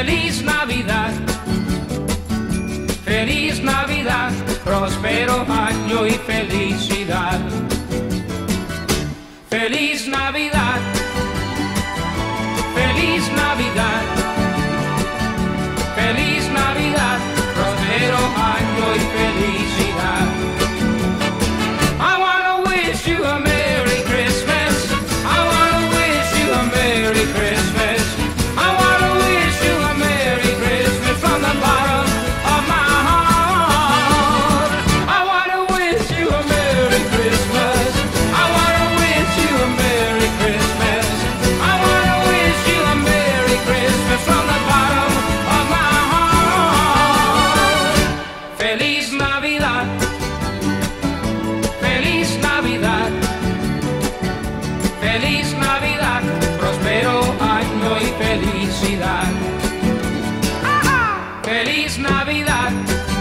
Feliz Navidad, feliz Navidad, próspero año y felicidad. Feliz Navidad, feliz Navidad, feliz Navidad, próspero año y felicidad. I wanna wish you a Merry Christmas. I wanna wish you a Merry Christmas. I wanna wish you a Merry Christmas from the bottom of my heart. I wanna wish you a Merry Christmas. I wanna wish you a Merry Christmas. I wanna wish you a Merry Christmas from the bottom of my heart. Feliz Navidad, feliz Navidad, feliz Navidad, próspero año y felicidad. Feliz Navidad.